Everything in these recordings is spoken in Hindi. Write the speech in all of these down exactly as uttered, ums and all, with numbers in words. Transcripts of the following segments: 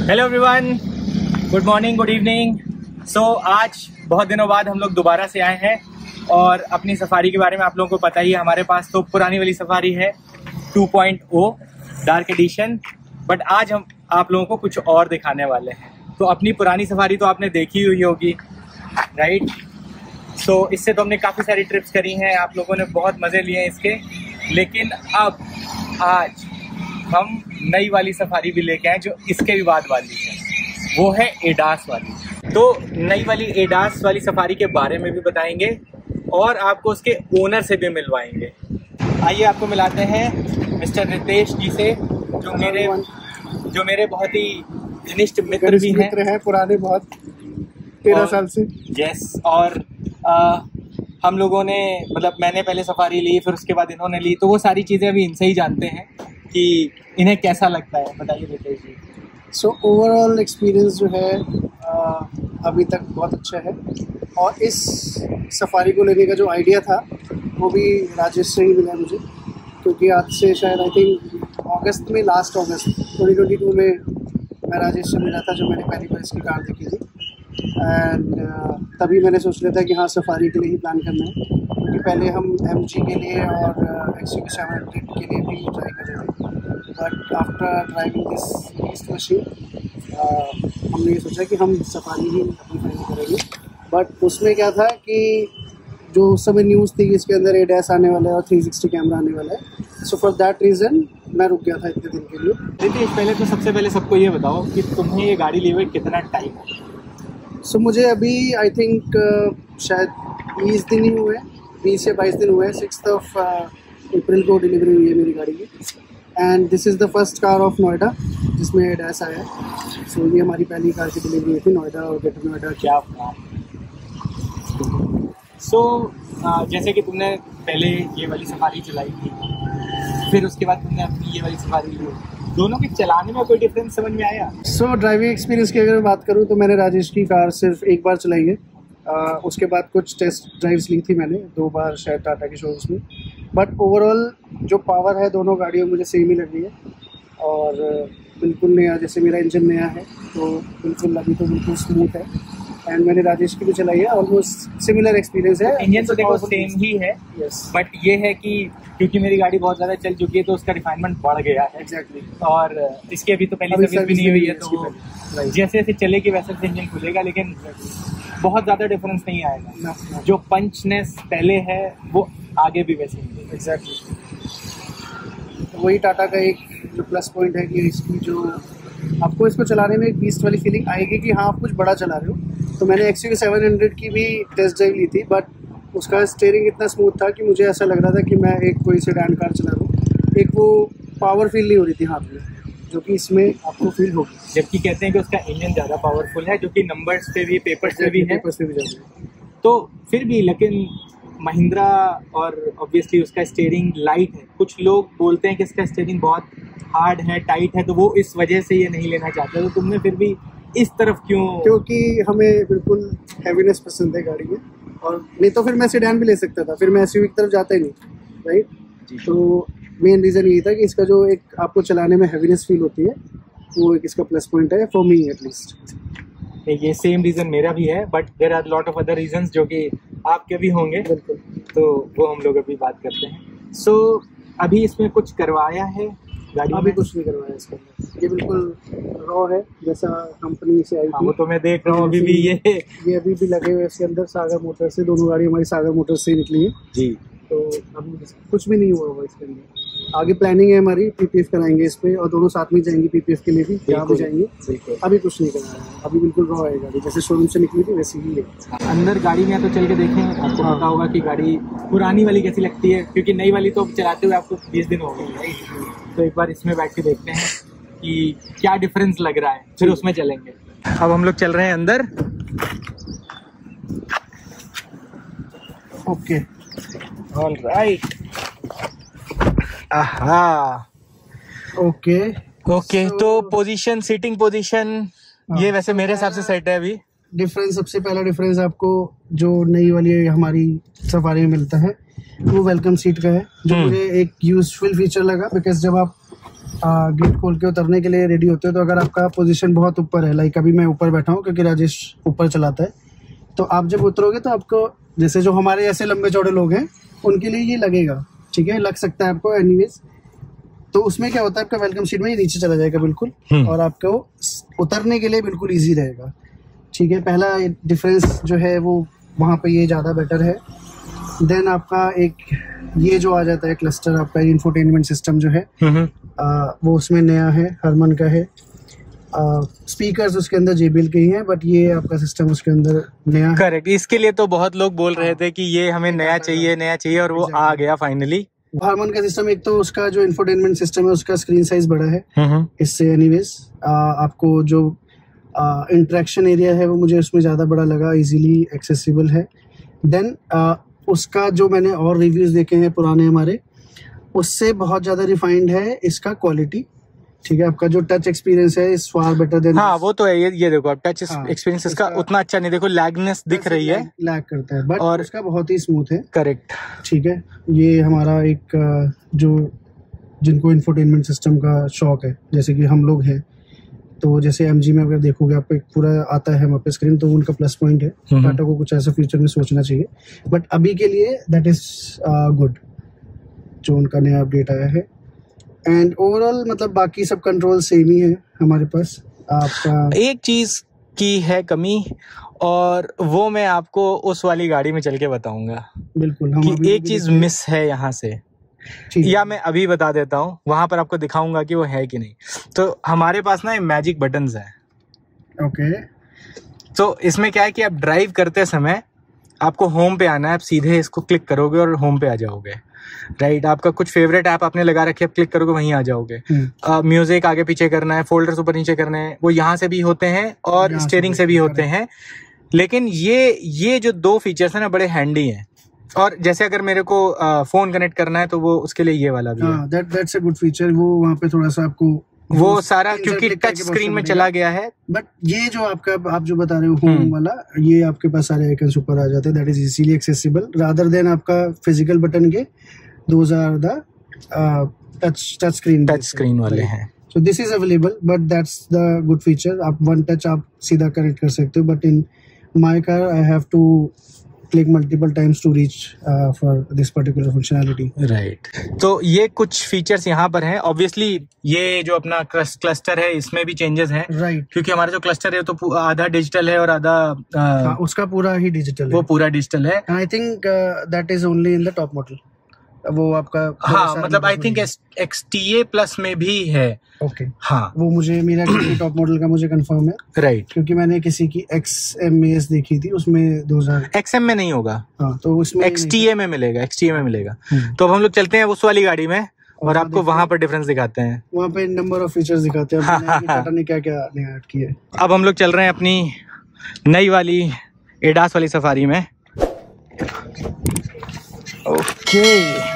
Hello everyone, good morning, good evening. So आज बहुत दिनों बाद हम लोग दोबारा से आए हैं और अपनी सफारी के बारे में आप लोगों को पता ही है। हमारे पास तो पुरानी वाली सफारी है two point o dark edition, but आज हम आप लोगों को कुछ और दिखाने वाले हैं। तो अपनी पुरानी सफारी तो आपने देखी हुई होगी, राइट? सो so, इससे तो हमने काफ़ी सारी ट्रिप्स करी हैं, आप लोगों ने बहुत मज़े लिए हैं इसके। लेकिन अब आज हम नई वाली सफारी भी लेके आए जो इसके भी बाद वाली है, वो है एडास वाली। तो नई वाली एडास वाली सफारी के बारे में भी बताएंगे और आपको उसके ओनर से भी मिलवाएंगे। आइए आपको मिलाते हैं मिस्टर रितेश जी से, जो मेरे जो मेरे बहुत ही घनिष्ठ मित्र भी हैं मित्र हैं पुराने, बहुत तेरह साल से। यस, और आ, हम लोगों ने मतलब मैंने पहले सफारी ली, फिर उसके बाद इन्होंने ली, तो वो सारी चीज़ें अभी इनसे ही जानते हैं कि इन्हें कैसा लगता है। बताइए Ritesh ji. So overall experience जो है आ, अभी तक बहुत अच्छा है, और इस सफारी को लेने का जो आइडिया था वो भी राजेश से ही मिला मुझे, क्योंकि आज से शायद आई थिंक अगस्त में, last August twenty twenty two में मैं राजेश से मिला था जब मैंने पहली बार इसकी कार देखी थी। एंड uh, तभी मैंने सोच लिया था कि हाँ, सफारी के लिए ही प्लान करना है, क्योंकि पहले हम एम जी के लिए और X U V seven hundred के लिए भी ट्राई कर रहे थे। But after driving this beast machine हमने ये सोचा कि हम सफारी ही अपनी फाइनल करेंगे। बट उसमें क्या था कि जो उस समय न्यूज़ थी कि इसके अंदर एडैस आने वाला है और थ्री सिक्सटी कैमरा आने वाला है, सो फॉर दैट रीज़न मैं रुक गया था इतने दिन के लिए। रितेश, पहले तो सबसे पहले सबको ये बताओ कि तुम्हें ये गाड़ी लिए हुए कितना टाइम हो? सो so, मुझे अभी आई थिंक uh, शायद बीस दिन ही हुए, बीस या बाईस दिन हुए हैं। सिक्स ऑफ अप्रैल को डिलीवरी हुई है मेरी गाड़ी की, and this is the first car of Noida जिसमें एडैस आया है। सो so, ये हमारी पहली कार की डिलीवरी हुई थी नोएडा और ग्रेटर नोएडा। क्या सो so, जैसे कि तुमने पहले ये वाली सफारी चलाई थी, फिर उसके बाद तुमने अपनी ये वाली सफारी ली, दोनों के चलाने में कोई डिफरेंस समझ में आया? सो so, ड्राइविंग एक्सपीरियंस की अगर मैं बात करूँ तो मैंने राजेश की कार सिर्फ एक बार चलाई है। uh, उसके बाद कुछ टेस्ट ड्राइव्स ली थी मैंने, दो बार शायद टाटा के शोरूम्स में। बट ओवरऑल जो पावर है दोनों गाड़ियों में मुझे सेम ही लग रही है, और बिल्कुल नया, जैसे मेरा इंजन नया है तो बिल्कुल अभी तो बिल्कुल स्मूथ है। एंड मैंने राजेश की भी चलाई है, ऑलमोस्ट सिमिलर एक्सपीरियंस है। इंजन तो देखो सेम ही है, बट ये है कि क्योंकि मेरी गाड़ी बहुत ज़्यादा चल चुकी है तो उसका रिफाइनमेंट बढ़ गया है। एग्जैक्टली। और इसकी अभी तो पहली सर्विस भी नहीं हुई है, तो जैसे जैसे चलेगी वैसे वैसे इंजन खुलेगा, लेकिन बहुत ज़्यादा डिफरेंस नहीं आएगा। जो पंचनेस पहले है वो आगे भी वैसे ही है। एग्जैक्टली। वही टाटा का एक जो प्लस पॉइंट है कि इसकी जो आपको इसको चलाने में एक बीस्ट वाली फीलिंग आएगी कि हाँ, आप कुछ बड़ा चला रहे हो। तो मैंने X U V seven hundred की भी टेस्ट ड्राइव ली थी, बट उसका स्टीयरिंग इतना स्मूथ था कि मुझे ऐसा लग रहा था कि मैं एक कोई सेडान कार चला रहा हूँ। एक वो पावर फील नहीं हो रही थी हाथ में, जो कि इसमें आपको फील होगी। जबकि कहते हैं कि उसका इंजन ज़्यादा पावरफुल है, जो कि नंबर्स पे भी, पेपर्स पे भी है, पेपर्स पे भी ज़्यादा है। तो फिर भी, लेकिन महिंद्रा और ऑब्वियसली उसका स्टीयरिंग लाइट है। कुछ लोग बोलते हैं कि इसका स्टीयरिंग बहुत हार्ड है, टाइट है, तो वो इस वजह से ये नहीं लेना चाहते। तो तुमने फिर भी इस तरफ क्यों? क्योंकि हमें बिल्कुल हैवीनेस पसंद है गाड़ी में, और नहीं तो फिर मैं सेडान भी ले सकता था, फिर मैं एसयूवी की तरफ जाता ही नहीं, राइट? तो मेन रीज़न यही था कि इसका जो एक आपको चलाने में हैवीनेस फील होती है, वो एक इसका प्लस पॉइंट है फॉर मी एटलीस्ट। ये सेम रीज़न मेरा भी है, but there are lot of other reasons जो कि आपके भी होंगे, बिल्कुल, तो वो हम लोग अभी बात करते हैं। सो so, अभी इसमें कुछ करवाया है गाड़ी? अभी कुछ नहीं करवाया इसके अंदर, ये बिल्कुल रॉ है जैसा कंपनी से आई थी। वो तो मैं देख रहा हूँ अभी भी। ये ये अभी भी लगे हुए इसके अंदर, सागर मोटर से। दोनों गाड़ी हमारी सागर मोटर से ही निकली है जी। तो अभी कुछ भी नहीं हुआ होगा इसके अंदर। आगे प्लानिंग है हमारी, पीपीएफ कराएंगे इस पे, और दोनों साथ में जाएंगे पीपीएफ के लिए भी, जहाँ भी जाएंगे। अभी कुछ नहीं करना है, अभी बिल्कुल रॉ है गाड़ी, जैसे शोरूम से निकली थी वैसी ही है। अंदर गाड़ी में तो चल के देखें, आपको पता होगा कि गाड़ी पुरानी वाली कैसी लगती है, क्योंकि नई वाली तो चलाते हुए आपको बीस दिन हो गए। तो एक बार इसमें बैठ के देखते हैं कि क्या डिफरेंस लग रहा है, फिर उसमें चलेंगे। अब हम लोग चल रहे हैं अंदर। Okay, all right. Aha, okay okay. तो पोजीशन, सीटिंग पोजीशन, ये वैसे मेरे हिसाब से सेट है अभी। डिफरेंस, सबसे पहला डिफरेंस आपको जो नई वाली हमारी सफारी में मिलता है वो वेलकम सीट का है, जो मुझे एक यूजफुल फीचर लगा, बिकॉज जब आप गेट खोल के उतरने के लिए रेडी होते हो, तो अगर आपका पोजीशन बहुत ऊपर है, लाइक अभी मैं ऊपर बैठा हूँ क्योंकि राजेश ऊपर चलाता है, तो आप जब उतरोगे तो आपको जैसे जो हमारे ऐसे लंबे चौड़े लोग हैं उनके लिए ये लगेगा, ठीक है, लग सकता है आपको एनीवेज। तो उसमें क्या होता है, आपका वेलकम सीट में ये नीचे चला जाएगा बिल्कुल, और आपको उतरने के लिए बिल्कुल ईजी रहेगा, ठीक है। पहला डिफरेंस जो है वो वहाँ पे ये ज़्यादा बेटर है। देन आपका एक ये जो आ जाता है क्लस्टर, आपका इंफोटेनमेंट सिस्टम जो है आ, वो उसमें नया है, हरमन का है। स्पीकर्स उसके अंदर जेबीएल के ही हैं, बट ये आपका सिस्टम उसके अंदर नया। करेक्ट, इसके लिए तो बहुत लोग बोल रहे थे कि ये हमें नया चाहिए नया चाहिए, और वो आ गया फाइनली। हरमन का सिस्टम, एक तो उसका जो इंफोटेनमेंट सिस्टम है उसका स्क्रीन साइज बड़ा है इससे, एनीवेज आपको जो इंटरेक्शन एरिया है वो मुझे उसमें ज़्यादा बड़ा लगा, इजीली एक्सेसिबल है। देन उसका जो मैंने और रिव्यूज देखे हैं पुराने हमारे, उससे बहुत ज़्यादा रिफाइंड है इसका क्वालिटी, ठीक है। आपका जो टच एक्सपीरियंस है इज फार बेटर देन। हाँ वो तो है, ये ये देखो आप टच एक्सपीरियंस इसका उतना अच्छा नहीं, देखो लैगनेस दिख रही है, लैग करता है, बट और उसका बहुत ही स्मूथ है। करेक्ट, ठीक है। ये हमारा एक जो जिनको इंफोटेनमेंट सिस्टम का शौक है, जैसे कि हम लोग हैं, तो जैसे एमजी में अगर देखोगे आपको एक पूरा आता है वहाँ पे स्क्रीन, तो उनका प्लस पॉइंट है। टाटा को कुछ ऐसा फ्यूचर में सोचना चाहिए, बट अभी के लिए दैट इज गुड जो उनका नया अपडेट आया है। एंड ओवरऑल मतलब बाकी सब कंट्रोल सेम ही है हमारे पास। आपका एक चीज की है कमी, और वो मैं आपको उस वाली गाड़ी में चल के बताऊंगा। बिल्कुल, हम कि एक चीज मिस है यहाँ से, या मैं अभी बता देता हूँ, वहां पर आपको दिखाऊंगा कि वो है कि नहीं। तो हमारे पास ना मैजिक बटन्स है। ओके। तो इसमें क्या है कि आप ड्राइव करते समय आपको होम पे आना है, आप सीधे इसको क्लिक करोगे और होम पे आ जाओगे, राइट। आपका कुछ फेवरेट ऐप आपने लगा रखे, आप क्लिक करोगे वहीं आ जाओगे। म्यूजिक आगे पीछे करना है, फोल्डर्स ऊपर नीचे करने हैं, वो यहाँ से भी होते हैं और स्टीयरिंग से भी होते हैं। लेकिन ये ये जो दो फीचर्स है ना बड़े हैंडी हैं। और जैसे अगर मेरे को फोन कनेक्ट करना है तो वो उसके लिए ये वाला भी है। That that's a good feature. वो वहाँ पे थोड़ा सा आपको वो सारा क्योंकि टच स्क्रीन में चला गया है। बट ये जो आपका आप जो बता रहे हो होम वाला, ये आपके पास सारे आइकन्स ऊपर आ जाते हैं, that is easily accessible rather than आपका फिजिकल बटन के those are the touch touch screen touch screen वाले हैं। So this is available, but that's the good feature. आप वन टच आप सीधा कनेक्ट कर सकते हो, but in my car I have to click multiple times to reach uh, for this particular functionality. Right. तो ये कुछ फीचर्स यहाँ पर हैं। ऑब्वियसली ये जो अपना क्लस्टर है इसमें भी चेंजेस हैं, राइट right. क्योंकि हमारा जो क्लस्टर है तो आधा डिजिटल है और आधा हाँ, उसका पूरा ही डिजिटल है। वो पूरा डिजिटल है। I think that is only in the top model. वो आपका हाँ मतलब आई थिंक एक्सटीए प्लस में भी है। Okay okay. हाँ वो मुझे मेरा टॉप मॉडल का मुझे कंफर्म है, राइट right. क्योंकि मैंने किसी की एक्सएमएस देखी थी, उसमें दो हज़ार एक्सएम में नहीं होगा। हाँ तो उसमें एक्सटीए में मिलेगा, एक्सटीए में मिलेगा। तो अब हम लोग चलते हैं उस वाली गाड़ी में और, और आपको वहां पर डिफरेंस दिखाते हैं। वहाँ पे नंबर ऑफ फीचर्स दिखाते हैं टाटा ने क्या क्या नया ऐड किया है। अब हम लोग चल रहे हैं अपनी नई वाली एडास वाली सफारी में। ओके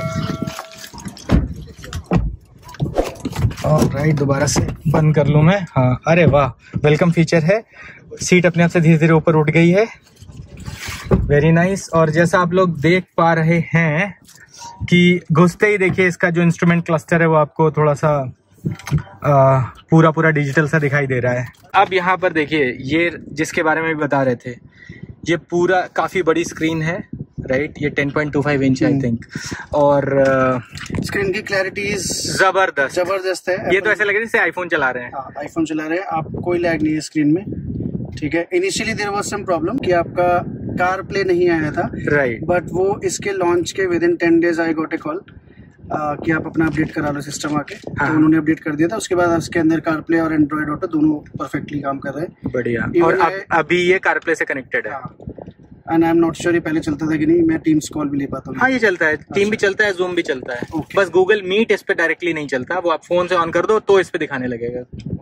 राइट, दोबारा से बंद कर लूँ मैं। हाँ अरे वाह, वेलकम फीचर है। सीट अपने आप से धीरे धीरे ऊपर उठ गई है, वेरी नाइस। और जैसा आप लोग देख पा रहे हैं कि घुसते ही देखिए इसका जो इंस्ट्रूमेंट क्लस्टर है वो आपको थोड़ा सा आ, पूरा पूरा डिजिटल सा दिखाई दे रहा है। अब यहाँ पर देखिए ये जिसके बारे में भी बता रहे थे, ये पूरा काफ़ी बड़ी स्क्रीन है, राइट right? ये ten point two five inch I think, और स्क्रीन की क्लैरिटी जबरदस्त जबरदस्त है। ये तो ऐसा लग रहा है जैसे आईफोन चला रहे हैं। हाँ आईफोन चला रहे हैं आप, कोई लैग नहीं है स्क्रीन में, ठीक है। Initially there was some problem कि आपका कार प्ले नहीं आया था, राइट right. बट वो इसके लॉन्च के within ten days I got a call कि आप अपना अपडेट करा लो सिस्टम आके। हाँ. तो उन्होंने अपडेट कर दिया था, उसके बाद उसके अंदर कार प्ले और एंड्रॉइड ऑटो दोनों परफेक्टली काम कर रहे हैं। बढ़िया। और अब अभी ये कार प्ले से कनेक्टेड है। And I am not sure ये पहले चलता था कि नहीं, मैं टीम्स कॉल भी ले पाता हूँ। हाँ ये चलता है, टीम भी चलता है, जूम भी चलता है। okay. बस गूगल मीट इस पे डायरेक्टली नहीं चलता, वो आप फोन से ऑन कर दो तो इस पे दिखाने लगेगा।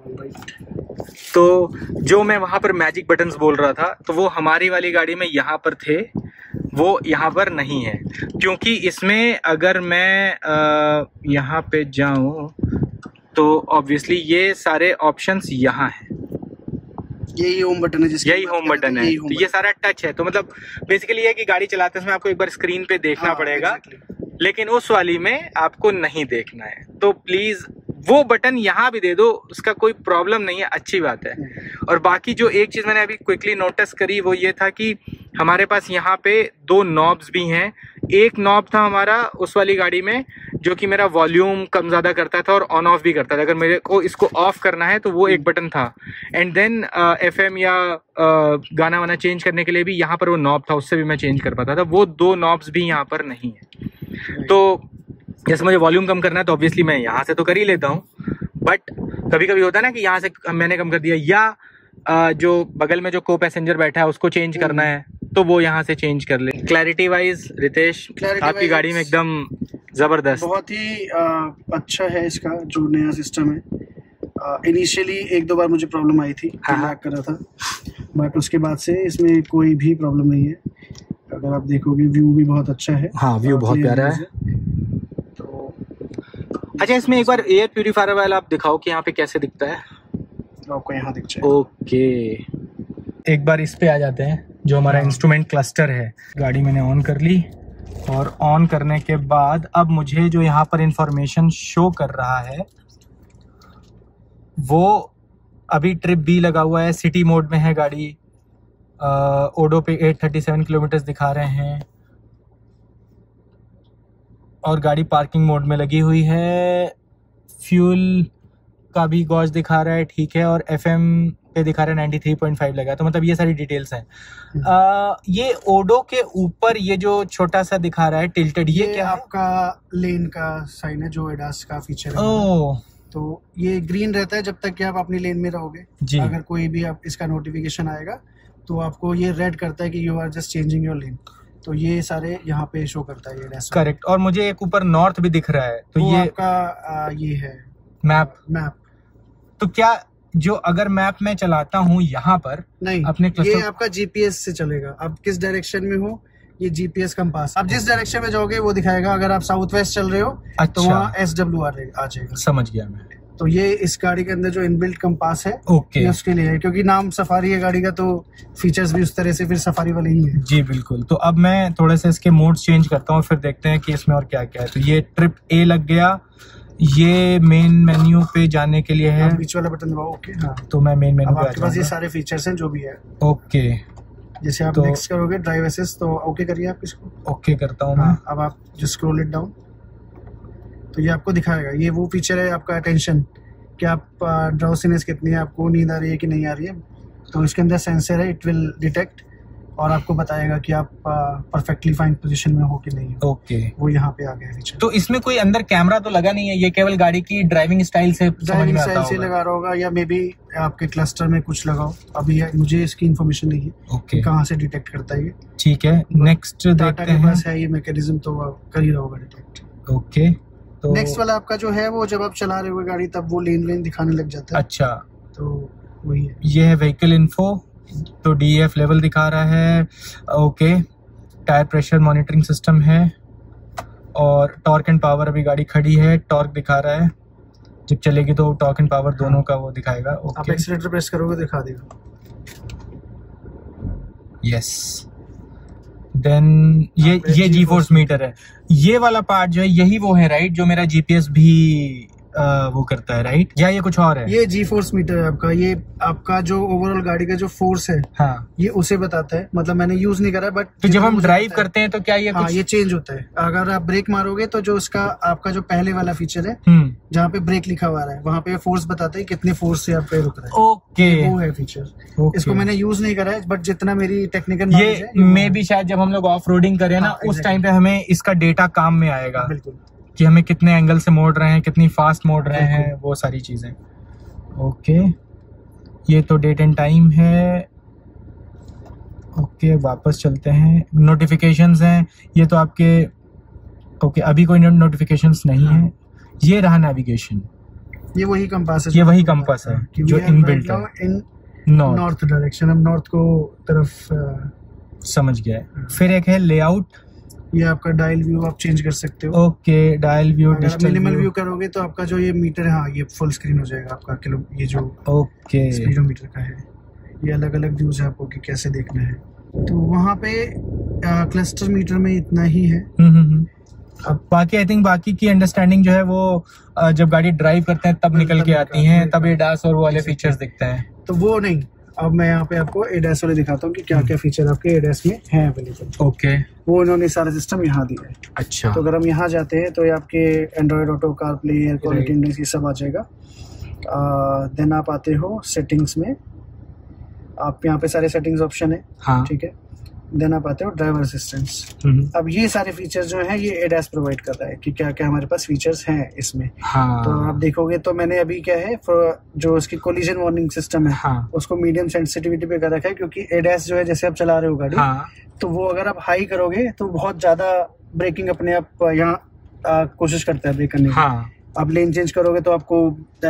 तो जो मैं वहां पर मैजिक बटन्स बोल रहा था, तो वो हमारी वाली गाड़ी में यहाँ पर थे, वो यहाँ पर नहीं है, क्योंकि इसमें अगर मैं यहाँ पे जाऊं तो ऑब्वियसली ये सारे ऑप्शंस यहाँ हैं। यही होम बटन है, यही होम बटन है, तो ये सारा टच है। तो मतलब बेसिकली ये कि गाड़ी चलाते समय आपको एक बार स्क्रीन पे देखना हाँ, पड़ेगा exactly. लेकिन उस वाली में आपको नहीं देखना है। तो प्लीज वो बटन यहाँ भी दे दो, उसका कोई प्रॉब्लम नहीं है, अच्छी बात है। और बाकी जो एक चीज़ मैंने अभी क्विकली नोटिस करी वो ये था कि हमारे पास यहाँ पे दो नॉब्स भी हैं। एक नॉब था हमारा उस वाली गाड़ी में जो कि मेरा वॉल्यूम कम ज़्यादा करता था और ऑन ऑफ भी करता था। अगर मेरे को इसको ऑफ करना है तो वो एक बटन था। एंड देन एफ एम या uh, गाना वाना चेंज करने के लिए भी यहाँ पर वो नॉब था, उससे भी मैं चेंज कर पाता था। वो दो नॉब्स भी यहाँ पर नहीं है। तो जैसे मुझे वॉल्यूम कम करना है तो ऑब्वियसली मैं यहाँ से तो कर ही लेता हूँ, बट कभी कभी होता है ना कि यहाँ से मैंने कम कर दिया, या Uh, जो बगल में जो को पैसेंजर बैठा है उसको चेंज करना है तो वो यहाँ से चेंज कर ले। क्लैरिटी वाइज रितेश आपकी गाड़ी में एकदम जबरदस्त, बहुत ही आ, अच्छा है इसका जो नया सिस्टम है। इनिशियली एक दो बार मुझे प्रॉब्लम आई थी, लैग कर रहा था, बट उसके बाद से इसमें कोई भी प्रॉब्लम नहीं है। अगर आप देखोगे व्यू भी बहुत अच्छा है। हाँ, व्यू बहुत प्यारा है। तो अच्छा, इसमें एक बार एयर प्यूरिफायर वाला आप दिखाओ कि यहाँ पे कैसे दिखता है। आपको यहाँ दिख जाए। ओके, एक बार इस पे आ जाते हैं जो हमारा इंस्ट्रूमेंट क्लस्टर है। गाड़ी मैंने ऑन कर ली और ऑन करने के बाद अब मुझे जो यहाँ पर इंफॉर्मेशन शो कर रहा है वो अभी ट्रिप बी लगा हुआ है, सिटी मोड में है गाड़ी। ओडो पे आठ सौ सैंतीस किलोमीटर दिखा रहे हैं और गाड़ी पार्किंग मोड में लगी हुई है। फ्यूल का भी गॉज दिखा रहा है, ठीक है, और एफएम पे दिखा रहा है तिरानवे पॉइंट फाइव लगा। तो मतलब ये सारी डिटेल्स हैं। आ, ये ओडो के ऊपर ये जो छोटा सा दिखा रहा है टिल्टेड, ये, ये क्या आपका लेन का साइन है जो एडास का फीचर है। ओह, तो ये ग्रीन रहता है जब तक कि आप अपनी लेन में रहोगे जी। अगर कोई भी आप इसका नोटिफिकेशन आएगा तो आपको ये रेड करता है कि you are just changing your lane. तो ये सारे यहाँ पे शो करता है ये। करेक्ट। और मुझे एक ऊपर नॉर्थ भी दिख रहा है, तो, तो ये आपका आ, ये है मैप मैप तो क्या जो अगर मैप में चलाता हूँ यहाँ पर नहीं अपने ये आपका जीपीएस से चलेगा। आप किस डायरेक्शन में हो ये जीपीएस कंपास, आप जिस डायरेक्शन में जाओगे वो दिखाएगा। अगर आप साउथ वेस्ट चल रहे हो अच्छा, तो वहाँ एस डब्ल्यू आर आ जाएगा। समझ गया मैं। तो ये इस गाड़ी के अंदर जो इनबिल्ट कंपास है ओके, उसके लिए है, क्योंकि नाम सफारी है गाड़ी का तो फीचर्स भी उस तरह से फिर सफारी वाले ही है। जी बिल्कुल। तो अब मैं थोड़े से इसके मोड्स चेंज करता हूँ, फिर देखते हैं कि इसमें और क्या क्या है। तो ये ट्रिप ए लग गया, ये मेन मेन्यू पे जाने के लिए है। बीच वाला बटन दबाओ। ओके हाँ, तो मैं मेन मेन्यू पे आ आपके पास ये सारे फीचर्स हैं जो भी है। ओके, जैसे आप तो नेक्स्ट करोगे ड्राइव असिस्ट तो ओके करिए आप इसको। ओके करता हूँ हाँ, मैं। अब आप जो स्क्रॉल इट डाउन तो ये आपको दिखाएगा। ये वो फीचर है आपका अटेंशन, कि आप ड्राउसीनेस कितनी है, आपको नींद आ रही है कि नहीं आ रही है। तो इसके अंदर सेंसर है, इट विल डिटेक्ट और आपको बताएगा कि आप परफेक्टली फाइन पोजीशन में हो कि नहीं। ओके, वो यहाँ पे आ गया फीचर। तो इसमें कोई अंदर कैमरा तो लगा नहीं है, ये केवल गाड़ी की ड्राइविंग स्टाइल से ड्राइविंग स्टाइल से लगा रहा होगा, या मे बी आपके क्लस्टर में कुछ लगाओ। अभी मुझे इसकी इन्फॉर्मेशन नहीं है ओके कहाँ से डिटेक्ट करता है ये। ठीक है, नेक्स्ट देखते हैं। पास है ये मैकेनिज्म तो कर ही रहा होगा डिटेक्ट। ओके, तो नेक्स्ट वाला आपका जो है वो जब आप चला रहे हो गाड़ी तब वो लेन वेन दिखाने लग जाता है। अच्छा, तो वही है। ये है व्हीकल इन्फो, तो डी एफ लेवल दिखा रहा है। Okay, tyre pressure monitoring system है और टॉर्क एंड पावर, अभी गाड़ी खड़ी है, टॉर्क दिखा रहा है। जब चलेगी तो टॉर्क एंड पावर दोनों का वो दिखाएगा। ओके, आप एक्सीलरेटर प्रेस करोगे दिखा देगा। यस, देन ये ये जी फोर्स मीटर है। ये वाला पार्ट जो है यही वो है राइट, जो मेरा जीपीएस भी आ, वो करता है राइट, या ये कुछ और है? ये जी फोर्स मीटर है आपका। ये आपका जो ओवरऑल गाड़ी का जो फोर्स है हाँ, ये उसे बताता है। मतलब मैंने यूज नहीं करा बट तो जब हम ड्राइव करते हैं तो क्या ये हाँ, कुछ... ये चेंज होता है। अगर आप ब्रेक मारोगे तो जो उसका आपका जो पहले वाला फीचर है जहाँ पे ब्रेक लिखा हुआ है वहाँ पे फोर्स बताता है कितने फोर्स से आप पे रुक रहे हैं। ओके, वो है फीचर। इसको मैंने यूज नहीं करा है बट जितना मेरी टेक्निकल ये मे भी शायद जब हम लोग ऑफ रोडिंग करें ना उस टाइम पे हमें इसका डेटा काम में आएगा। बिल्कुल, कि हमें कितने एंगल से मोड़ रहे हैं, कितनी फास्ट मोड़ रहे हैं, वो सारी चीजें। ओके, ये तो डेट एंड टाइम है। ओके, वापस चलते हैं। नोटिफिकेशंस हैं, ये तो आपके ओके अभी कोई नोटिफिकेशंस नहीं है। ये रहा नेविगेशन, ये वही कंपास है, ये वही कंपास है जो इनबिल्ट है इन नॉर्थ डायरेक्शन। हम नॉर्थ को तरफ समझ गया है। फिर एक है लेआउट, ये आपका डायल व्यू आप चेंज कर सकते हो। Okay, dial view, digital minimal view करोगे तो आपका जो ये मीटर है हाँ ये फुल स्क्रीन हो जाएगा आपका किलो, ये जो ओके स्पीडोमीटर का है। ये अलग अलग व्यूज है आपको कि कैसे देखना है। तो वहाँ पे आ, क्लस्टर मीटर में इतना ही है। अब बाकी आई थिंक बाकी की अंडरस्टैंडिंग जो है वो अ, जब गाड़ी ड्राइव करते हैं तब निकल के आती हैं, तब एडास और वो वाले फीचर्स दिखते हैं। तो वो नहीं, अब मैं यहाँ पे आपको एडास वाले दिखाता हूँ कि क्या क्या फीचर आपके एडास में है अवेलेबल। ओके, वो उन्होंने सारा सिस्टम यहाँ दिया है। अच्छा, तो अगर हम यहाँ जाते हैं तो ये आपके Android Auto, CarPlay, air quality index, ये सब आ जाएगा। देन आप आते हो सेटिंग्स में, आप यहाँ पे सारे सेटिंग्स ऑप्शन है। हाँ, ठीक है। देन आप आते हो ड्राइवर असिस्टेंस। अब ये सारे फीचर्स जो हैं ये एडास प्रोवाइड कर रहा है कि क्या क्या हमारे पास फीचर्स हैं इसमें। हाँ, तो आप देखोगे तो मैंने अभी क्या है, जो उसकी कोलिजन वार्निंग सिस्टम है, हाँ, उसको मीडियम सेंसिटिविटी पे कर रखा है, क्योंकि एडास जो है जैसे आप चला रहे हो गाड़ी, हाँ, तो वो अगर आप हाई करोगे तो बहुत ज्यादा ब्रेकिंग अपने आप यहाँ कोशिश करता है ब्रेक करने की। हाँ, आप लेन चेंज करोगे तो आपको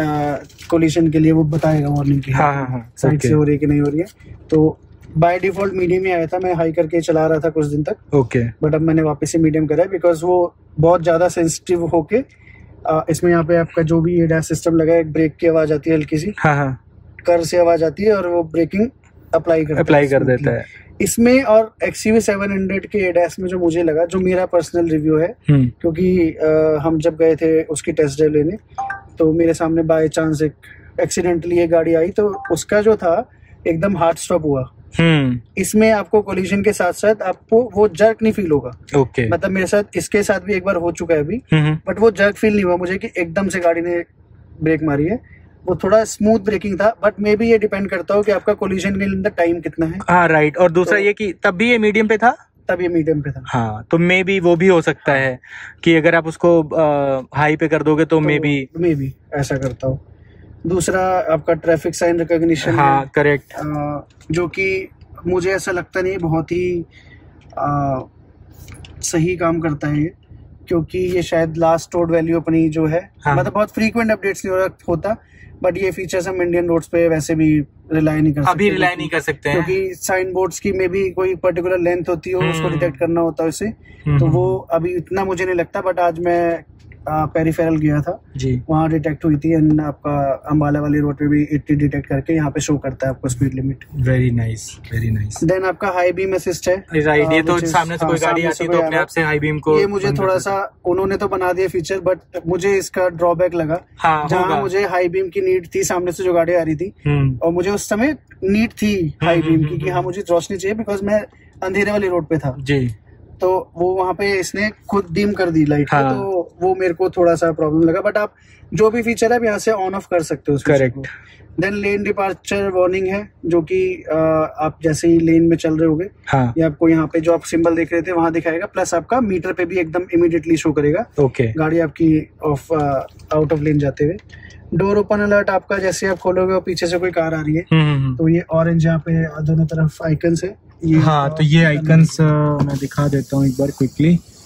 कोलिजन के लिए वो बताएगा वार्निंग की, हाँ, हाँ, हाँ, साइड okay. से हो रही है कि नहीं हो रही है। तो बाय डिफॉल्ट मीडियम ही आया था, मैं हाई करके चला रहा था कुछ दिन तक। ओके, बट अब मैंने वापस से मीडियम करा है, बिकॉज वो बहुत ज्यादा सेंसिटिव होके आ, इसमें यहाँ पे आपका जो भी एडास सिस्टम लगा है, ब्रेक की आवाज आती है हल्की सी, हाँ, हाँ, कर से आवाज आती है और वो ब्रेकिंग अप्लाई कर अप्लाई कर देता है इसमें। और एक्सयूवी सेवन हंड्रेड के एडास में जो मुझे लगा, जो मेरा पर्सनल रिव्यू है, क्योंकि आ, हम जब गए थे उसकी टेस्ट ड्राइव लेने, तो मेरे सामने बाय चांस एक एक्सीडेंटली ये गाड़ी आई, तो उसका जो था एकदम हार्ड स्टॉप हुआ। इसमें आपको कोलिजन के साथ साथ आपको वो जर्क नहीं फील होगा। ओके, मतलब मेरे साथ इसके साथ भी एक बार हो चुका है अभी, बट वो जर्क फील नहीं हुआ मुझे कि एकदम से गाड़ी ने ब्रेक मारी है। वो थोड़ा स्मूथ ब्रेकिंग था, बट मे भी ये डिपेंड करता हो कि आपका कोलिजन के अंदर टाइम कितना है। हाँ, राइट। और दूसरा तो, ये कि तब भी ये मीडियम पे था, तब ये मीडियम पे था। हाँ, तो मे बी वो भी हो सकता है कि अगर आप उसको हाई पे कर दोगे तो, तो मे बी मे बी ऐसा करता हो। दूसरा आपका ट्रैफिक साइन रिकॉग्निशन, हाँ, करेक्ट, जो कि मुझे ऐसा लगता नहीं बहुत ही आ, सही काम करता है ये, क्योंकि ये शायद लास्ट स्टोर्ड वैल्यू अपनी जो है, हाँ, मतलब बहुत फ्रीक्वेंट अपडेट्स नहीं होता, बट ये फीचर्स हम इंडियन रोड्स पे वैसे भी रिलाई नहीं कर सकते, अभी रिलाई नहीं कर सकते हैं, क्योंकि साइन बोर्ड्स की में भी कोई पर्टिकुलर लेंथ होती है, उसको डिटेक्ट करना होता है उसे। तो वो अभी इतना मुझे नहीं लगता, बट आज मैं पेरिफेरल गया था जी, वहाँ डिटेक्ट हुई थी। एंड आपका अंबाला वाली रोड पे भी अस्सी डिटेक्ट करके यहाँ पे शो करता है आपको speed limit. Very nice, very nice. Then आपका हाई बीम असिस्ट है, राइट। ये तो सामने से कोई गाड़ी आती है तो अपने आप से हाई बीम को, ये मुझे थोड़ा सा उन्होंने तो बना दिया फीचर, बट मुझे इसका ड्रॉबैक लगा। हाँ, जहाँ मुझे हाई बीम की नीड थी, सामने से जो गाड़ी आ रही थी, और मुझे उस समय नीड थी हाई बीम की कि हाँ मुझे रोशनी चाहिए, बिकॉज मैं अंधेरे वाली रोड पे था जी। तो वो वहाँ पे इसने खुद डिम कर दी लाइट, हाँ, तो वो मेरे को थोड़ा सा प्रॉब्लम लगा। बट आप जो भी फीचर है आप यहाँ से ऑन ऑफ कर सकते हो। Correct. Then lane departure warning है, जो कि आप जैसे ही लेन में चल रहे होगे, हाँ, ये आपको यहाँ पे जो आप सिंबल देख रहे थे वहां दिखाएगा, प्लस आपका मीटर पे भी एकदम इमीडिएटली शो करेगा। ओके, गाड़ी आपकी ऑफ आउट ऑफ लेन जाते हुए। डोर ओपन अलर्ट आपका जैसे आप खोलोगे और पीछे से कोई कार आ रही है, तो ये ऑरेंज यहाँ पे दोनों तरफ आइकन्स है। ये हाँ, तो ये आइकन्स मैं दिखा देता हूँ एक बार क्विकली।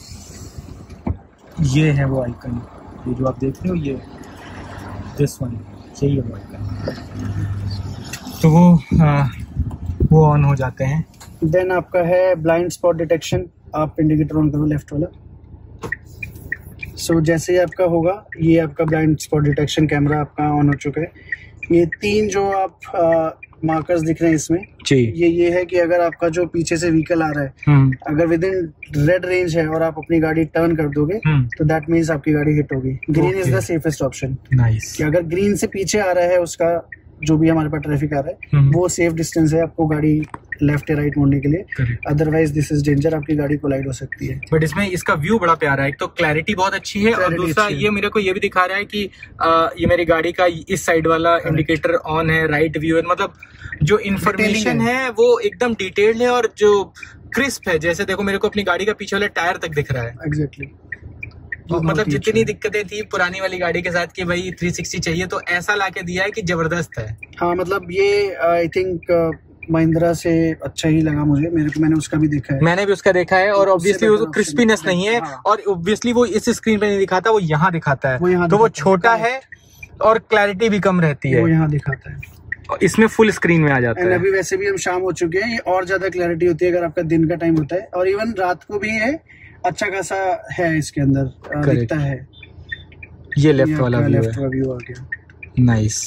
ये है वो आइकन, ये जो आप देख रहे हो, ये दिस वन, यही है वो आइकन। तो वो आ, वो ऑन हो जाते हैं। देन आपका है ब्लाइंड स्पॉट डिटेक्शन, आप इंडिकेटर ऑन करो लेफ्ट वाला। सो so, जैसे ही आपका होगा, ये आपका ब्लाइंड स्पॉट डिटेक्शन कैमरा आपका ऑन हो चुका है। ये तीन जो आप मार्कर्स दिख रहे हैं इसमें जी, ये ये है कि अगर आपका जो पीछे से व्हीकल आ रहा है, अगर विद इन रेड रेंज है और आप अपनी गाड़ी टर्न कर दोगे, तो दैट मीन्स आपकी गाड़ी हिट होगी। Green is the safest option. Nice. कि अगर ग्रीन से पीछे आ रहा है उसका जो भी हमारे पास ट्रैफिक आ रहा है, वो सेफ डिस्टेंस है आपको गाड़ी लेफ्ट या राइट मोड़ने के लिए। अदरवाइज दिस इज डेंजर, आपकी गाड़ी कोलाइड हो सकती है। बट इसमें इसका व्यू बड़ा प्यारा है, एक तो क्लैरिटी बहुत अच्छी है, और दूसरा ये मेरे को ये भी दिखा रहा है कि आ, ये मेरी गाड़ी का इस साइड वाला इंडिकेटर ऑन है, राइट व्यू है, मतलब जो इन्फॉर्मेशन है वो एकदम डिटेल्ड है और जो क्रिस्प है। जैसे देखो मेरे को अपनी गाड़ी का पीछे वाला टायर तक दिख रहा है। एग्जैक्टली। तो मतलब जितनी दिक्कतें थी पुरानी वाली गाड़ी के साथ कि भाई तीन सौ साठ चाहिए, तो ऐसा लाके दिया है कि जबरदस्त है। हाँ, मतलब ये आई थिंक महिंद्रा से अच्छा ही लगा मुझे, मेरे को, मैंने उसका भी देखा है। मैंने भी उसका देखा है, और ऑब्वियसली वो क्रिस्पीनेस नहीं है, हाँ, और ऑब्वियसली वो इस स्क्रीन पे नहीं दिखाता, वो यहाँ दिखाता है, वो तो वो छोटा है और क्लैरिटी भी कम रहती है, वो यहाँ दिखाता है, और इसमें फुल स्क्रीन में आ जाता है। अभी वैसे भी हम शाम हो चुके हैं, ये और ज्यादा क्लैरिटी होती है अगर आपका दिन का टाइम होता है, और इवन रात को भी है अच्छा खासा है इसके अंदर दिखता है। ये लेफ्ट वाला व्यू लेफ्ट वाला व्यू आ गया। नाइस।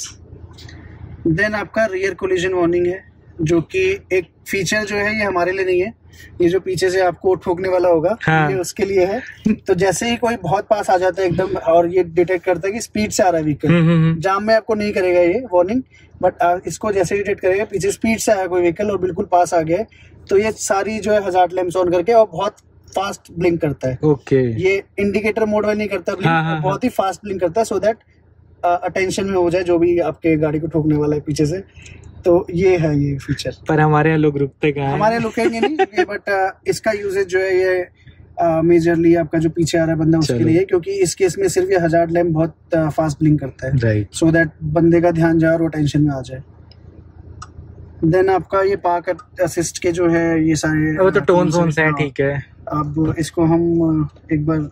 देन आपका रियर कोलिजन वार्निंग है, जो कि एक फीचर जो है ये हमारे लिए नहीं है, ये जो पीछे से आपको ठोकने वाला होगा, हाँ। ये उसके लिए है। तो जैसे ही कोई बहुत पास आ जाता है एकदम, और ये डिटेक्ट करता है कि स्पीड से आ रहा है व्हीकल, जाम में आपको नहीं करेगा ये वार्निंग, बट इसको जैसे डिटेक्ट करेगा पीछे स्पीड से आया कोई व्हीकल और बिल्कुल पास आ गया, तो ये सारी जो है हजार्ड लैंप्स ऑन करके और बहुत फास्ट ब्लिंक करता है। ओके। ये इंडिकेटर मोड में नहीं करता ब्लिंक, हाँ, हाँ, बहुत ही फास्ट ब्लिंक करता है, सो दैट अटेंशन में हो जाए जो भी आपके गाड़ी को ठोकने वाला है पीछे से। तो ये है ये फीचर। पर हमारे यहाँ लोग रुकते कहाँ हैं? हमारे रुकेंगे नहीं, बट इसका यूजेज जो है ये मेजरली आपका जो पीछे आ रहा है बंदा उसके लिए, क्योंकि इस केस में सिर्फ ये हजार्ड लैंप बहुत फास्ट ब्लिंक करता है, राइट, सो दैट बंदे का ध्यान जाए और वो टेंशन में आ जाए। देन आपका ये पार्क असिस्ट के जो है ये सारे वो तो टोन जोन्स हैं, ठीक है। अब इसको हम एक बार,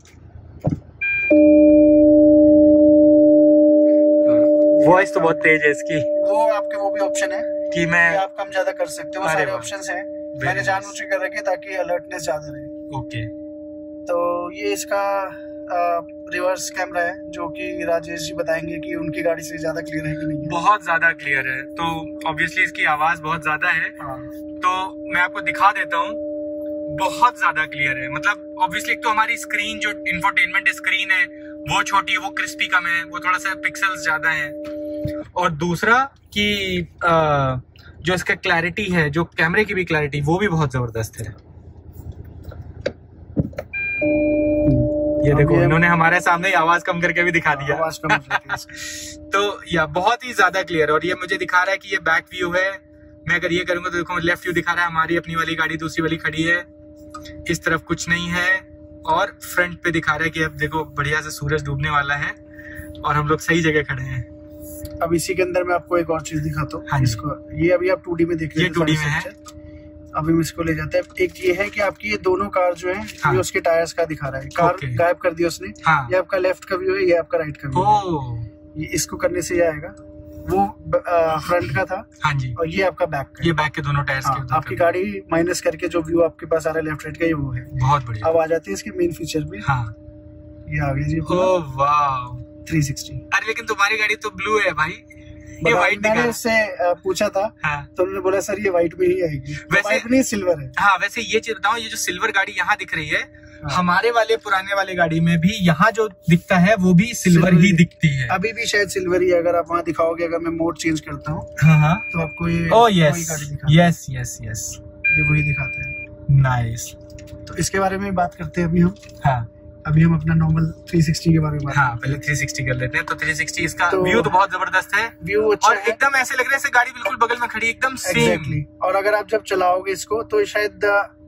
वॉइस तो बहुत तेज है इसकी। वो आपके वो भी ऑप्शन है कि मैं आप कम ज्यादा कर सकते हो, वो सारे ऑप्शंस हैं। मैंने जानबूझ के कर रखे ताकि अलर्टनेस ज्यादा रहे। ओके। तो ये इसका रिवर्स कैमरा है, जो कि राजेश जी बताएंगे कि उनकी गाड़ी से ज्यादा क्लियर है कि नहीं है। बहुत ज्यादा क्लियर है, तो ऑब्वियसली इसकी आवाज बहुत ज्यादा है। हाँ। तो मैं आपको दिखा देता हूँ, बहुत ज्यादा क्लियर है। मतलब ऑब्वियसली एक तो हमारी स्क्रीन जो इंफोटेनमेंट स्क्रीन है वो छोटी है, वो क्रिस्पी कम है, वो थोड़ा सा पिक्सल्स ज्यादा है। और दूसरा कि आ, जो इसका क्लैरिटी है, जो कैमरे की भी क्लैरिटी, वो भी बहुत जबरदस्त है। ये देखो इन्होंने हमारे सामने ही आवाज कम करके भी दिखा दिया। आवाज कम तो या बहुत ही ज्यादा क्लियर। और ये मुझे दिखा रहा है कि ये बैक व्यू है। मैं अगर ये करूंगा तो देखो लेफ्ट व्यू दिखा रहा है, हमारी अपनी वाली गाड़ी दूसरी वाली खड़ी है, इस तरफ कुछ नहीं है। और फ्रंट पे दिखा रहा है कि अब देखो बढ़िया से सूरज डूबने वाला है और हम लोग सही जगह खड़े हैं। अब इसी के अंदर मैं आपको एक और चीज दिखाता हूँ। हाँ, इसको ये अभी आप टू डी में देख रहे हैं, ये टू डी में है। अभी हम इसको ले जाते हैं। एक ये है कि आपकी ये दोनों कार जो है, हाँ। ये उसके टायर्स का दिखा रहा है। कार गायब कर दिया उसने। हाँ। ये आपका लेफ्ट का व्यू है, ये आपका राइट का व्यू है। ये इसको करने से ये आएगा, वो फ्रंट का था। हाँ जी। और ये आपका बैक का, ये बैक के दोनों टायर्स के। आपकी गाड़ी माइनस करके जो व्यू आपके पास आ रहा है लेफ्ट राइट का, ये वो है। बहुत बढ़िया। अब आ जाती है इसके मेन फीचर पे। हाँ। ये आ गया जी। ओह वाव, थ्री सिक्सटी। अरे लेकिन तुम्हारी गाड़ी तो ब्लू है भाई, ये व्हाइट। मैंने उससे पूछा था। हाँ। तो उन्होंने बोला सर ये व्हाइट में ही आएगी। वैसे व्हाइट नहीं, सिल्वर है। हाँ, वैसे ये चीज बताऊं, ये जो सिल्वर गाड़ी यहाँ दिख रही है, हाँ। हमारे वाले पुराने वाले गाड़ी में भी यहाँ जो दिखता है वो भी सिल्वर, सिल्वर ही दिखती है। अभी भी शायद सिल्वर ही है। अगर आप वहाँ दिखाओगे, अगर मैं मोड चेंज करता हूँ, हाँ हाँ, तो आपको ये oh yes yes yes yes, ये वही दिखाता है। नाइस। तो इसके बारे में बात करते हैं अभी हम। हाँ, अभी हम अपना नॉर्मल थ्री सिक्सटी के बारे में बात। हाँ, पहले थ्री सिक्सटी कर लेते हैं। तो थ्री सिक्सटी इसका तो, व्यू तो बहुत जबरदस्त है। व्यू अच्छा और एकदम ऐसे लग रहा है जैसे गाड़ी बिल्कुल बगल में खड़ी, एकदम सेम। exactly. और अगर आप जब चलाओगे इसको तो शायद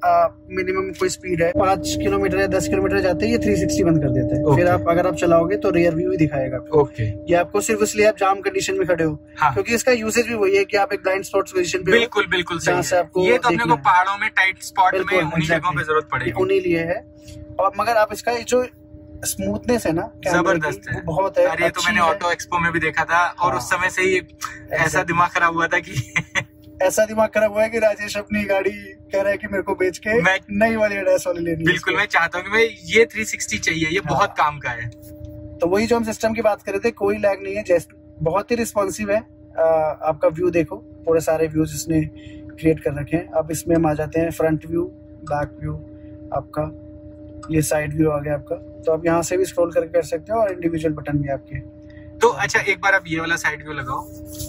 मिनिमम कोई स्पीड है पांच किलोमीटर या दस किलोमीटर जाते हैं, ये थ्री सिक्सटी बंद कर देता है। okay. फिर आप अगर आप चलाओगे तो रियर व्यू ही दिखाएगा। ओके। ये आपको सिर्फ इसलिए आप जाम कंडीशन में खड़े हो। हाँ। क्योंकि इसका यूसेज भी वही है कि आप एक ब्लाइंड स्पॉट पोजीशन पे, बिल्कुल बिल्कुल जहाँ से आपको ये तो अपने को पहाड़ों में टाइट स्पॉट में उन्हीं जगहों पे जरूरत पड़ेगी, उन्हीं लिए है। और मगर आप इसका जो स्मूथनेस है ना, जबरदस्त है, बहुत है। अरे तो मैंने ऑटो एक्सपो में भी देखा था। और उस समय से ही ऐसा दिमाग खराब हुआ था कि ऐसा दिमाग खराब हुआ है कि राजेश अपनी गाड़ी कह रहा है कि मेरे को बेच के मैं नई वाली एडास वाली लेनी है। बिल्कुल, मैं चाहता हूँ कि मैं ये थ्री सिक्सटी चाहिए, ये हाँ। बहुत काम का है। तो वही जो हम सिस्टम की बात कर रहे थे, कोई लैग नहीं है, जैसे बहुत ही रिस्पॉन्सिव है। आ, आपका व्यू देखो, पूरे सारे व्यूज इसने क्रिएट कर रखे हैं। अब इसमें हम आ जाते हैं फ्रंट व्यू, बैक व्यू, आपका ये साइड व्यू आ गया आपका। तो आप यहाँ से भी स्क्रॉल करके कर सकते हो और इंडिविजुअल बटन भी आपके। तो अच्छा, एक बार आप ये वाला साइड व्यू लगाओ।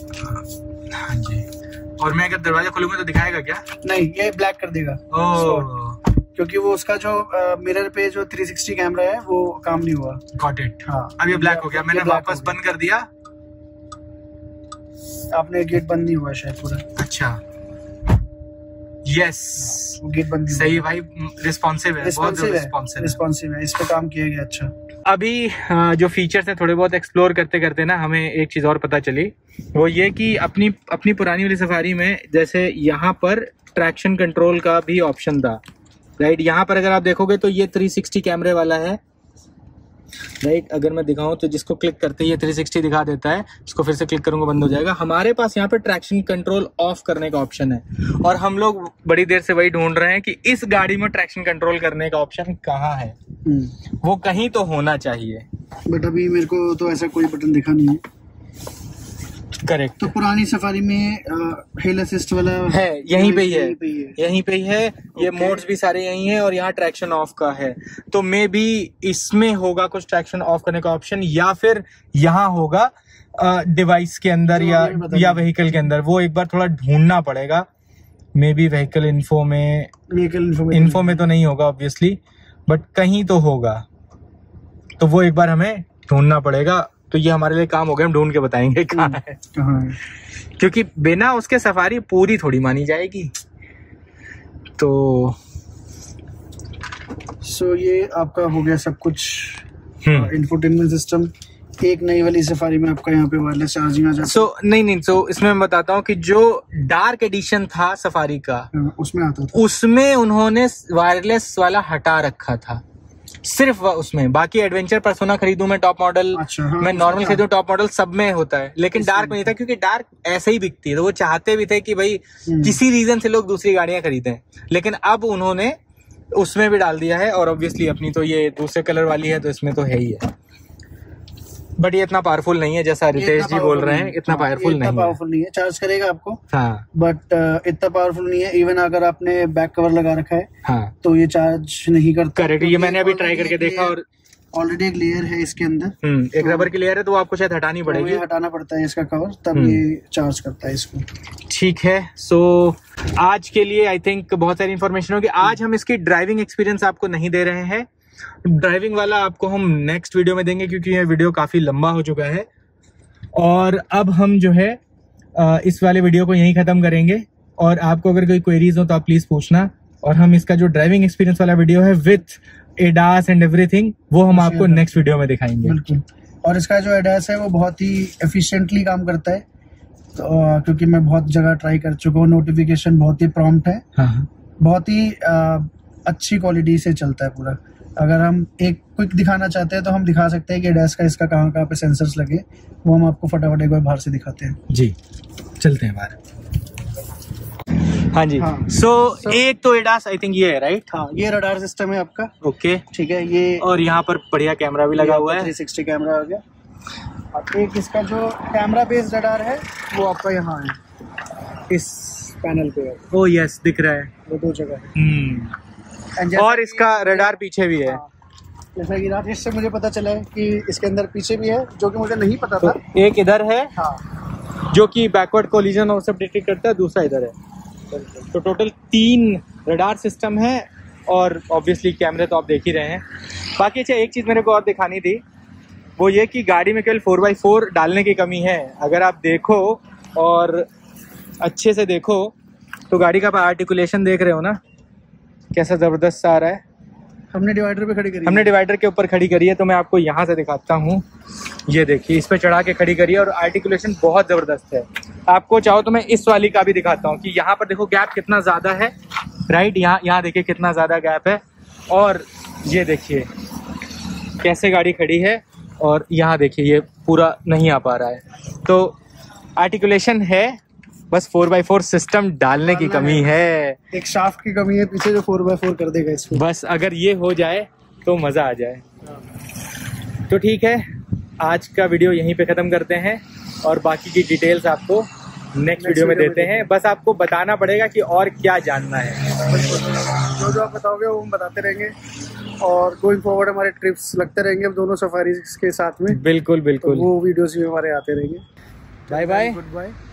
हाँ जी। और मैं अगर दरवाजा खोलूंगा तो दिखाएगा क्या? नहीं, ये ब्लैक कर देगा। ओह, क्योंकि वो उसका जो मिरर पे जो थ्री सिक्सटी कैमरा है वो काम नहीं हुआ। Got it. हाँ, अब ये ब्लैक हो गया। मैंने वापस बंद कर दिया, आपने गेट बंद नहीं हुआ शायद पूरा। अच्छा, यस, गेट बंद सही है भाई, रिस्पॉन्सिव है, बहुत रिस्पॉन्सिव रिस्पॉन्सिव है। इस पे काम किया गया। अच्छा, अभी जो फीचर्स हैं थोड़े बहुत एक्सप्लोर करते करते ना हमें एक चीज और पता चली, वो ये कि अपनी अपनी पुरानी वाली सफारी में जैसे यहाँ पर ट्रैक्शन कंट्रोल का भी ऑप्शन था, राइट। यहाँ पर अगर आप देखोगे तो ये थ्री सिक्सटी कैमरे वाला है, राइट। अगर मैं दिखाऊं तो जिसको क्लिक करते ही ये थ्री सिक्सटी दिखा देता है, इसको फिर से क्लिक करूंगा बंद हो जाएगा। हमारे पास यहाँ पे ट्रैक्शन कंट्रोल ऑफ करने का ऑप्शन है, और हम लोग बड़ी देर से वही ढूंढ रहे हैं कि इस गाड़ी में ट्रैक्शन कंट्रोल करने का ऑप्शन कहाँ है। वो कहीं तो होना चाहिए, बट अभी मेरे को तो ऐसा कोई बटन दिखा नहीं है। करेक्ट। तो पुरानी सफारी में हिल असिस्ट वाला है, यहीं पे ही है, यहीं पे ही है, यहीं पे ही है। ये मोड्स भी सारे यहीं है और यहाँ ट्रैक्शन ऑफ का है। तो मे बी इसमें होगा कुछ ट्रैक्शन ऑफ करने का ऑप्शन, या फिर यहाँ होगा डिवाइस के अंदर या या व्हीकल के अंदर। वो एक बार थोड़ा ढूंढना पड़ेगा। मे बी व्हीकल इन्फो में, व्हीकल इन्फो में तो नहीं होगा ऑब्वियसली, बट कहीं तो होगा। तो वो एक बार हमें ढूंढना पड़ेगा। तो ये हमारे लिए काम हो गया, हम ढूंढ के बताएंगे कहाँ है, कहाँ है। क्योंकि बिना उसके सफारी पूरी थोड़ी मानी जाएगी। तो सो ये आपका हो गया सब कुछ, इंफोटेनमेंट सिस्टम। एक नई वाली सफारी में आपका यहाँ पे वायरलेस चार्जिंग आ जाता है। सो so, नहीं नहीं सो so, इसमें मैं बताता हूँ कि जो डार्क एडिशन था सफारी का, उसमें आता था, उसमें उन्होंने वायरलेस वाला हटा रखा था सिर्फ उसमें। बाकी एडवेंचर पर्सोना खरीदूं मैं टॉप मॉडल, अच्छा, हाँ, मैं नॉर्मल खरीदूं टॉप मॉडल, सब में होता है। लेकिन डार्क में नहीं था, क्योंकि डार्क ऐसे ही बिकती है। तो वो चाहते भी थे कि भाई किसी रीजन से लोग दूसरी गाड़ियां खरीदें। लेकिन अब उन्होंने उसमें भी डाल दिया है। और ऑब्वियसली अपनी तो ये दूसरे कलर वाली है, तो इसमें तो है ही है। बट ये इतना पावरफुल नहीं है जैसा रितेश जी बोल रहे हैं। इतना पावरफुल नहीं है, पावरफुल नहीं है। चार्ज करेगा आपको, हाँ, बट इतना पावरफुल नहीं है। इवन अगर आपने बैक कवर लगा रखा है, हाँ, तो ये चार्ज नहीं करता। करेक्ट। ये मैंने अभी ट्राई करके देखा, और ऑलरेडी एक लेयर है इसके अंदर, हम्म एक रबर की लेयर है, तो आपको शायद हटानी पड़ेगी। हटाना पड़ता है इसका कवर, तब ये चार्ज करता है इसको। ठीक है। सो so, आज के लिए आई थिंक बहुत सारी इन्फॉर्मेशन होगी। आज हम इसकी ड्राइविंग एक्सपीरियंस आपको नहीं दे रहे हैं। ड्राइविंग वाला आपको हम नेक्स्ट वीडियो में देंगे, क्योंकि ये वीडियो काफी लंबा हो चुका है। और अब हम जो है इस वाले वीडियो को यहीं खत्म करेंगे। और आपको अगर कोई क्वेरीज हो तो आप प्लीज पूछना। और हम इसका जो ड्राइविंग एक्सपीरियंस वाला वीडियो है विथ एडास एंड एवरीथिंग, वो हम आपको नेक्स्ट वीडियो में दिखाएंगे। बिल्कुल। और इसका जो एडास है वो बहुत ही एफिशिएंटली काम करता है, तो क्योंकि मैं बहुत जगह ट्राई कर चुका हूँ। नोटिफिकेशन बहुत ही प्रॉम्प्ट है, हाँ, बहुत ही आ, अच्छी क्वालिटी से चलता है पूरा। अगर हम एक क्विक दिखाना चाहते हैं तो हम दिखा सकते हैं कि एडास का इसका कहाँ कहाँ पे सेंसर्स लगे, वो हम आपको फटाफट एक बार बाहर से दिखाते हैं। जी, चलते हैं बाहर। हाँ जी। हाँ। सो so, so, एक तो एडास आई थिंक ये है, राइट? हाँ, ये रडार सिस्टम है आपका। ओके, ठीक है। ये और यहाँ पर बढ़िया कैमरा भी लगा हुआ है, थ्री सिक्सटी कैमरा आ गया। और एक इसका जो कैमरा बेस्ड रडार है वो आपका यहाँ है, इस पैनल पे है। ओ यस, दिख रहा है, वो दो जगह है। हम्म और इसका रडार पीछे भी है। जैसा कि राजेश से मुझे पता चला है कि इसके अंदर पीछे भी है, जो कि मुझे नहीं पता तो था। एक इधर है, हाँ, जो कि बैकवर्ड कोलिजन और सब डिटेक्ट करता है, दूसरा इधर है। तो टोटल तीन रडार सिस्टम है, और ऑब्वियसली कैमरे तो आप देख ही रहे हैं। बाकी अच्छा, एक चीज़ मेरे को और दिखानी थी, वो ये कि गाड़ी में केवल फोर बाई फोर डालने की कमी है। अगर आप देखो और अच्छे से देखो तो गाड़ी का आर्टिकुलेशन देख रहे हो ना, कैसा ज़बरदस्त आ रहा है। हमने डिवाइडर पे खड़ी करी हमने डिवाइडर के ऊपर खड़ी करी है, तो मैं आपको यहाँ से दिखाता हूँ। ये देखिए, इस पे चढ़ा के खड़ी करी है, और आर्टिकुलेशन बहुत ज़बरदस्त है। आपको चाहो तो मैं इस वाली का भी दिखाता हूँ कि यहाँ पर देखो गैप कितना ज़्यादा है, राइट? यहाँ यहाँ देखिए कितना ज़्यादा गैप है। और ये देखिए कैसे गाड़ी खड़ी है, और यहाँ देखिए ये पूरा नहीं आ पा रहा है। तो आर्टिकुलेशन है, बस फोर बाई फोर सिस्टम डालने की कमी है। एक शाफ्ट की कमी है पीछे, जो फोर बाई फोर कर देगा इसको। बस अगर ये हो जाए तो मज़ा आ जाए। तो ठीक है, आज का वीडियो यहीं पे ख़त्म करते हैं, और बाकी की डिटेल्स आपको नेक्स्ट वीडियो में देते हैं। बस आपको बताना पड़ेगा कि और क्या जानना है। जो जो आप बताओगे वो हम बताते रहेंगे, और गोइंग फॉरवर्ड हमारे ट्रिप्स लगते रहेंगे अब दोनों सफारी के साथ में। बिल्कुल बिल्कुल, तो वो वीडियोस भी हमारे आते रहेंगे। Bye bye, good bye.